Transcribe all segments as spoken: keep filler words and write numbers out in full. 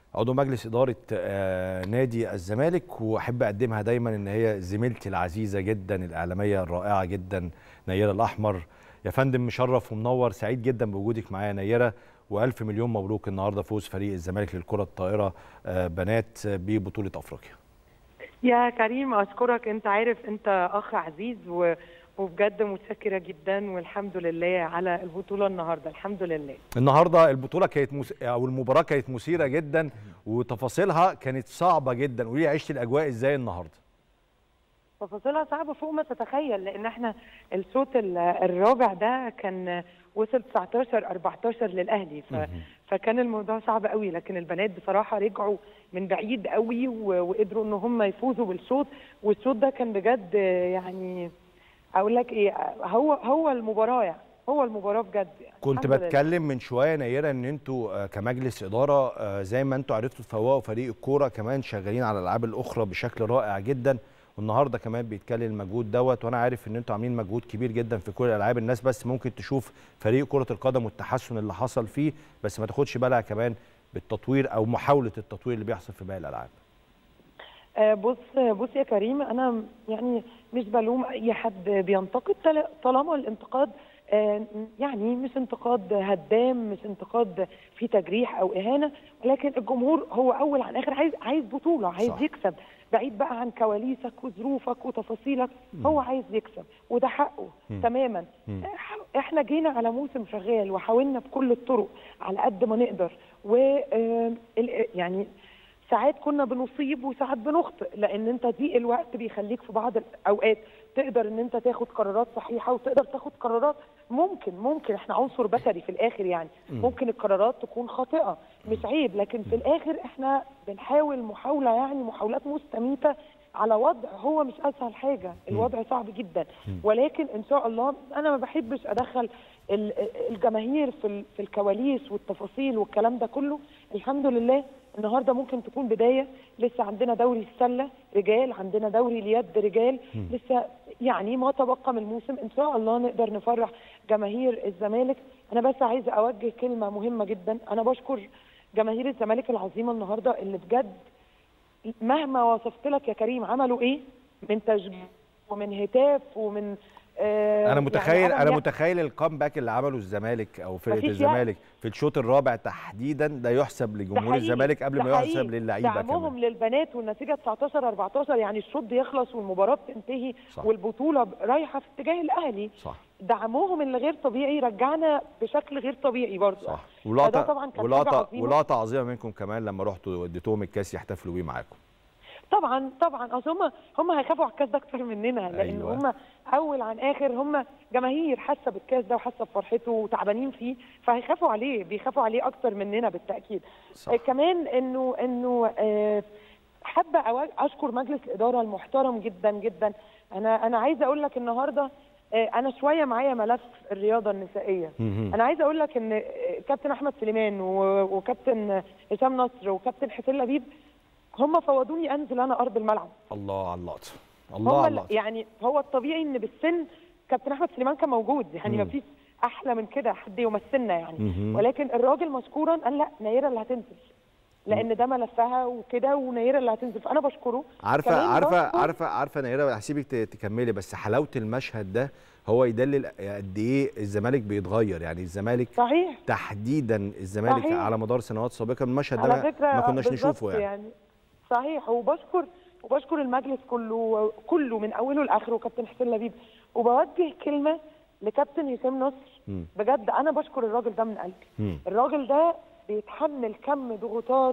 عضو مجلس إدارة نادي الزمالك، وأحب أقدمها دايما إن هي زميلتي العزيزة جدا الإعلامية الرائعة جدا نيرة الأحمر. يا فندم مشرف ومنور، سعيد جدا بوجودك معايا نيرة، وألف مليون مبروك النهارده فوز فريق الزمالك للكرة الطائرة بنات ببطولة أفريقيا. يا كريم أشكرك، أنت عارف أنت أخ عزيز و... وبجد متشكرة جدا، والحمد لله على البطولة النهارده. الحمد لله. النهارده البطولة كانت مس... أو المباراة كانت مثيرة جدا وتفاصيلها كانت صعبة جدا، قولي لي عشت الأجواء إزاي النهارده؟ تفاصيلها صعبة فوق ما تتخيل، لأن احنا الشوط الرابع ده كان وصل تسعتاشر أربعتاشر للأهلي، ف... فكان الموضوع صعب قوي، لكن البنات بصراحة رجعوا من بعيد قوي و... وقدروا ان هم يفوزوا بالشوط، والشوط ده كان بجد يعني اقول لك ايه، هو هو المباراه يعني هو المباراه بجد يعني. كنت بتكلم من شويه نيره ان انتوا كمجلس اداره زي ما انتوا عرفتوا تفوقوا فريق الكوره، كمان شغالين على الالعاب الاخرى بشكل رائع جدا، والنهارده كمان بيتكلم المجهود دوت، وانا عارف ان انتوا عاملين مجهود كبير جدا في كل الالعاب. الناس بس ممكن تشوف فريق كره القدم والتحسن اللي حصل فيه، بس ما تاخدش بالها كمان بالتطوير او محاوله التطوير اللي بيحصل في باقي الالعاب. بص بص يا كريم، انا يعني مش بلوم اي حد بينتقد طالما الانتقاد يعني مش انتقاد هدام، مش انتقاد فيه تجريح او اهانه، ولكن الجمهور هو اول عن اخر عايز عايز بطوله، عايز صح. يكسب، بعيد بقى عن كواليسك وظروفك وتفاصيلك، م. هو عايز يكسب وده حقه م. تماما. م. احنا جينا على موسم شغال وحاولنا بكل الطرق على قد ما نقدر، و يعني ساعات كنا بنصيب وساعات بنخطئ، لان انت ضيق الوقت بيخليك في بعض الاوقات تقدر ان انت تاخد قرارات صحيحه وتقدر تاخد قرارات ممكن ممكن احنا عنصر بشري في الاخر يعني، ممكن القرارات تكون خاطئه مش عيب، لكن في الاخر احنا بنحاول محاوله يعني محاولات مستميته على وضع هو مش اسهل حاجه، الوضع صعب جدا، ولكن ان شاء الله انا ما بحبش ادخل الجماهير في في الكواليس والتفاصيل والكلام ده كله. الحمد لله النهارده ممكن تكون بدايه، لسه عندنا دوري السله رجال، عندنا دوري اليد رجال، لسه يعني ما تبقى من الموسم، ان شاء الله نقدر نفرح جماهير الزمالك. انا بس عايزه اوجه كلمه مهمه جدا، انا بشكر جماهير الزمالك العظيمه النهارده اللي بجد مهما وصفت لك يا كريم عملوا ايه من تشجيع ومن هتاف ومن آه انا متخيل يعني انا, أنا متخيل الكامباك اللي عمله الزمالك او فرقه الزمالك في الشوط الرابع تحديدا ده يحسب لجمهور الزمالك قبل ما يحسب للعيبه كمان. دعمهم للبنات والنتيجه تسعتاشر أربعتاشر، يعني الشوط بيخلص والمباراه بتنتهي والبطوله رايحه في اتجاه الاهلي. صح. دعمهم اللي غير طبيعي رجعنا بشكل غير طبيعي برضه. صح. ولقطه طبعا ولقطه ولقطه عظيمه منكم كمان لما رحتوا اديتوهم الكاس يحتفلوا بيه معاكم. طبعا طبعا اصل هم هم هيخافوا على الكاس ده اكتر مننا، لان أيوة. هم اول عن اخر هم جماهير حاسه بالكاس ده وحاسه بفرحته وتعبانين فيه، فهيخافوا عليه، بيخافوا عليه اكتر مننا بالتاكيد. آه كمان انه انه آه حابه اشكر مجلس الاداره المحترم جدا جدا. انا انا عايزه اقول لك النهارده آه انا شويه معايا ملف الرياضه النسائيه. انا عايزه اقول لك ان كابتن احمد سليمان وكابتن هشام نصر وكابتن حسين لبيب هم فوضوني انزل انا ارض الملعب. الله على اللقطه، الله على اللقطه. يعني هو الطبيعي ان بالسن كابتن احمد سليمان كان موجود، يعني ما فيش احلى من كده حد يمثلنا يعني، مم. ولكن الراجل مشكورا قال لا نيره اللي هتنزل، لان ده ملفها وكده ونيره اللي هتنزل، فانا بشكره. عارفه عارفه عارفه عارفه نيره، هسيبك تكملي، بس حلاوه المشهد ده هو يدلل قد ايه الزمالك بيتغير، يعني الزمالك صحيح تحديدا الزمالك صحيح. على مدار سنوات سابقه المشهد ده ما كناش نشوفه يعني. يعني صحيح، وبشكر وبشكر المجلس كله كله من اوله لاخره وكابتن حسين لبيب، وبوجه كلمه لكابتن هشام نصر. م. بجد انا بشكر الراجل ده من قلبي. م. الراجل ده بيتحمل كم ضغوطات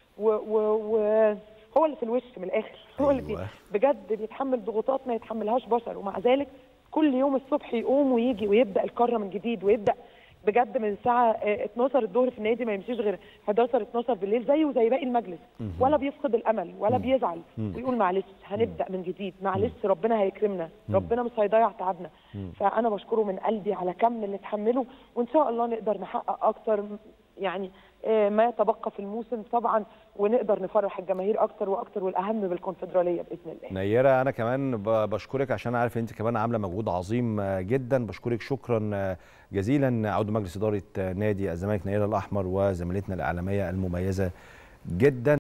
وهو اللي في الوش من الاخر، هو اللي أيوة. بجد بيتحمل ضغوطات ما يتحملهاش بشر، ومع ذلك كل يوم الصبح يقوم ويجي ويبدا الكره من جديد، ويبدا بجد من الساعه اتناشر الظهر في النادي، ما يمشيش غير حداشر اتناشر بالليل زيه زي باقي المجلس، ولا بيفقد الامل ولا بيزعل، ويقول معلش هنبدا من جديد، معلش ربنا هيكرمنا، ربنا مش هيضيع تعبنا. فانا بشكره من قلبي على كم اللي اتحمله، وان شاء الله نقدر نحقق اكتر يعني ما يتبقى في الموسم طبعا، ونقدر نفرح الجماهير اكتر واكتر، والاهم بالكونفدراليه باذن الله. نيره انا كمان بشكرك عشان عارف انت كمان عامله مجهود عظيم جدا، بشكرك شكرا جزيلا عضو مجلس اداره نادي الزمالك نيره الاحمر وزميلتنا الاعلاميه المميزه جدا.